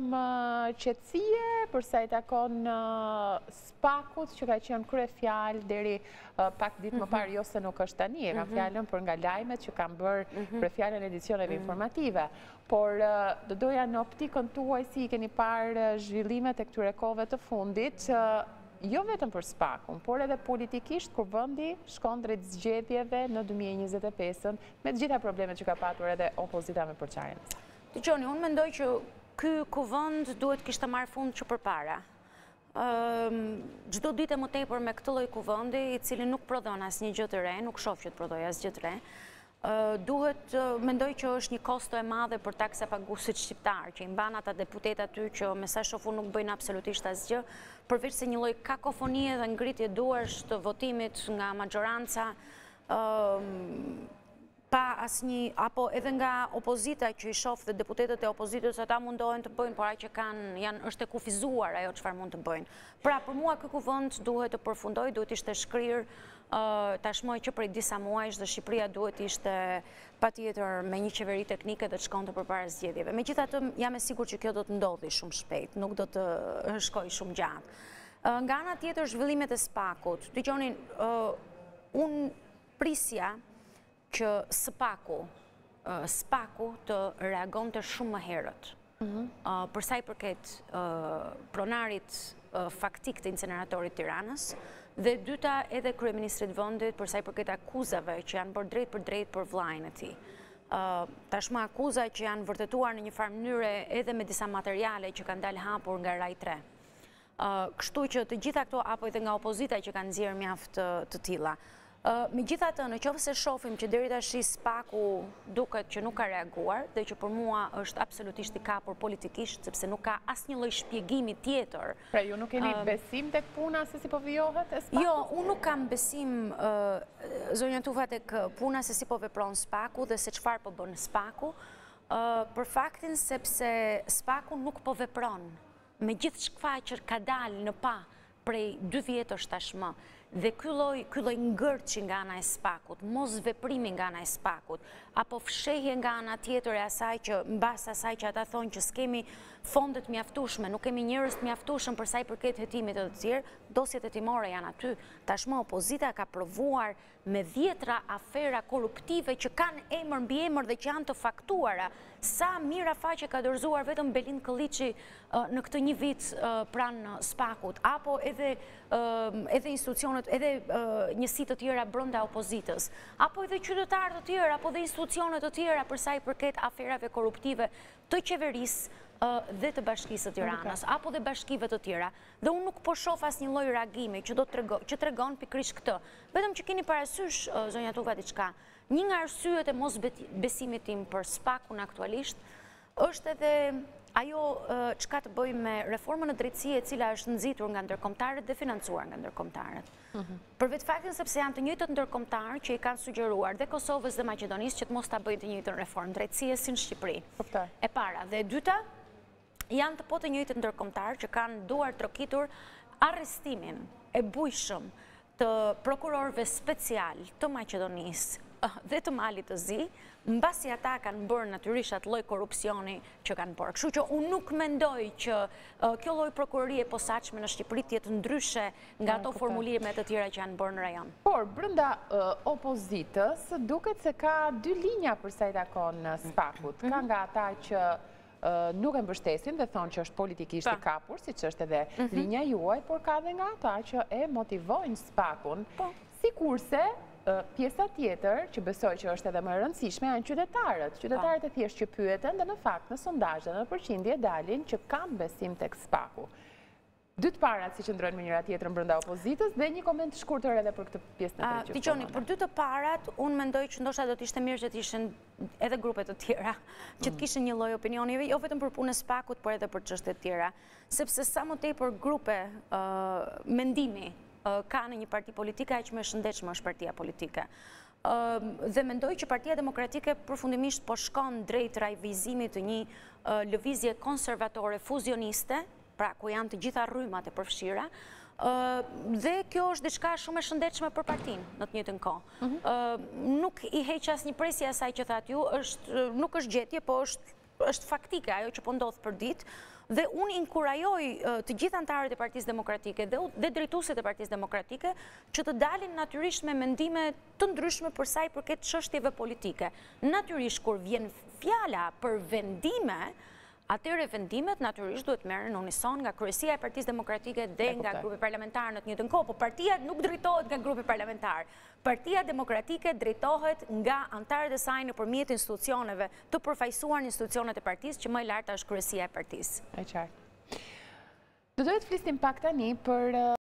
formë qetësie përsa i takon SPAK-ut që ka qenë kryefjalë deri pak ditë më parë, jo se nuk është tani, e kam fjalën për nga lajmet që kam bërë kryefjalën edicioneve informative. Por do doja në optikën tuaj si keni parë zhvillimet e këtyre kohëve të fundit, jo vetëm për SPAK-un, por edhe politikisht kur vendi shkon drejt zgjedhjeve në 2025-ën me të gjitha problemet që ka patur edhe opozita me përçarjen. Dëgjoni, unë mendoj që ky kuvend duhet kishte marrë fund që përpara. Çdo ditë më tepër me këtë lloj kuvendi, i cili nuk prodhon asnjë gjë të re, nuk shoh që të prodhoj asgjë të re. Mendoj që është një kosto e madhe për taksa paguesit shqiptar, që i mban ata deputet aty që me sa shofu nuk bëjnë absolutisht asgjë, përveç se një lloj kakofonie dhe ngritje duarsh të votimit nga majoranca, pa asnjë, apo edhe nga opozita që i shoh dhe deputetët e opozitës ata mundohen të bëjnë, por aq që është e kufizuar ajo çfarë mund të bëjnë. Pra, për mua ky kuvend duhet të përfundojë, duhet ishte shkrirë tashmë që prej disa muajsh dhe Shqipëria duhet ishte patjetër me një qeveri teknike dhe të shkonte përpara zgjedhjeve. Megjithatë, jam e sigurt që kjo do të ndodhi shumë shpejt, nuk do të shkojë shumë gjatë. Nga ana tjetër, zhvillimet e SPAK-ut. Dëgjoni, unë prisja që SPAK-u të reagonte shumë më herët. Për sa i përket pronarit faktik të inceneratorit Tiranës, dhe dyta edhe kryeministrit vendit për sa i përket akuzave që janë bërë drejt për drejt për vllajën e tij. Tashmë akuza që janë vërtetuar në një farë mënyre edhe me disa materiale që kanë dalë hapur nga Rai 3. Kështu që të gjitha këto apo edhe nga opozita që kanë nxjerrë mjaft të tilla. Megjithatë, nëse shohim që deri tash SPAK-u duket që nuk ka reaguar dhe që për mua është absolutisht i kapur politikisht sepse nuk ka asnjë lloj shpjegimi tjetër. Pra ju nuk keni besim tek puna se si po vijohet e SPAK-u? Jo, unë nuk kam besim zonja Tufa tek puna se si po vepron SPAK-u dhe se çfarë po bën SPAK-u, për faktin sepse SPAK-u nuk po vepron me gjithë shkfaqër ka dalë në pa prej 2 vjetësh tashmë. Dhe ky lloj ngërçi nga ana e SPAK-ut, mos veprimi nga ana e SPAK-ut, apo fshehje nga ana tjetër e asaj që mbas asaj që ata thonë që s'kemi fondet mjaftueshme, nuk kemi njerëz të mjaftueshëm për sa i përket hetimit të tjerë, dosjet hetimore janë aty. Tashmë opozita ka provuar me 10 afera korruptive që kanë emër mbi emër dhe që janë të faktuara. Sa mira faqe ka dorëzuar vetëm Belind Kolliçi në këtë një vit pranë SPAK-ut, apo edhe institucionet, edhe njësi të tjera brenda opozitës, apo edhe qytetarë të tjera, apo edhe institucionet të tjera për sa i përket aferave korruptive të qeverisë dhe të Bashkisë së Tiranës, apo dhe bashkive të tjera. Dhe unë nuk po shoh asnjë lloj reagimi që tregon pikërisht këtë. Vetëm që keni parasysh, zonja Tuva, diçka. Një nga arsyet e mos besimit tim për SPAK-un aktualisht është edhe ajo çka të bëjë me reformën e drejtësisë e cila është nxitur nga ndërkombëtarët dhe financuar nga ndërkombëtarët. Për vetë faktin sepse janë të njëjtët ndërkombëtarë që i kanë sugjeruar dhe Kosovës dhe Maqedonisë që të mos ta bëjnë të njëjtën reformë drejtësie si në Shqipëri. E para dhe e dyta, janë të njëjtët ndërkombëtarë që kanë duar trokitur arrestimin e bujshëm të prokurorëve special të Maqedonisë dhe të Malit të Zi, mbasi ata kanë bërë natyrisht atë lloj korrupsioni që kanë bërë. Kështu që unë nuk mendoj që kjo lloj prokurorie posaçme në Shqipëri të jetë ndryshe nga ato formulime të tjera që janë bërë në rajon. Por brenda opozitës duket se ka 2 linja për sa i takon SPAK-ut. Ka nga ata që nuk e mbështesin dhe thonë që është politikisht i kapur, siç është edhe linja juaj, por ka dhe nga ata që e motivojnë SPAK-un, sikurse pjesa tjetër, që besoj që është edhe më e rëndësishme, janë qytetarët. Qytetarët e thjesht që pyeten dhe në fakt në sondazhe në përqindje dalin që kanë besim tek SPAK-u. 2 të parat si qëndrojnë me njëra tjetrën brenda opozitës dhe një koment shkurtër edhe për këtë pjesë në tretë. Dëgjoni, për 2 të parat, unë mendoj që ndoshta do të ishte mirë që të ishin edhe grupe të tjera, që të kishin një lloj opinioni, jo vetëm për punën e SPAK-ut, por edhe për çështje të tjera, sepse sa më tepër grupe mendimi ka në një parti politike, aq më e shëndetshme është partia politike. Dhe mendoj që Partia Demokratike përfundimisht po shkon drejt rajvizimit të një lëvizje konservatore fuzioniste, pra ku janë të gjitha rrymat e përfshira, dhe kjo është diçka shumë e shëndetshme për partinë në të njëjtën kohë. Nuk i heq asnjë presje asaj që thatë ju, nuk është gjetje, po është faktike ajo që po ndodh për ditë. Dhe unë inkurajoj të gjithë antarët e Partisë Demokratike dhe drejtuesit e Partisë Demokratike që të dalin natyrisht me mendime të ndryshme për sa i përket çështjeve politike. Natyrisht kur vjen fjala për vendime, atëre vendimet natyrisht duhet merren unison nga kryesia e Partisë Demokratike dhe nga grupi parlamentar në të njëjtën kohë, por partia nuk drejtohet nga grupi parlamentar. Partia Demokratike drejtohet nga antarët e saj nëpërmjet institucioneve të përfaqësuar në institucionet e partisë, që më e larta është kryesia e partisë. E qartë. Do të flisnim pak tani për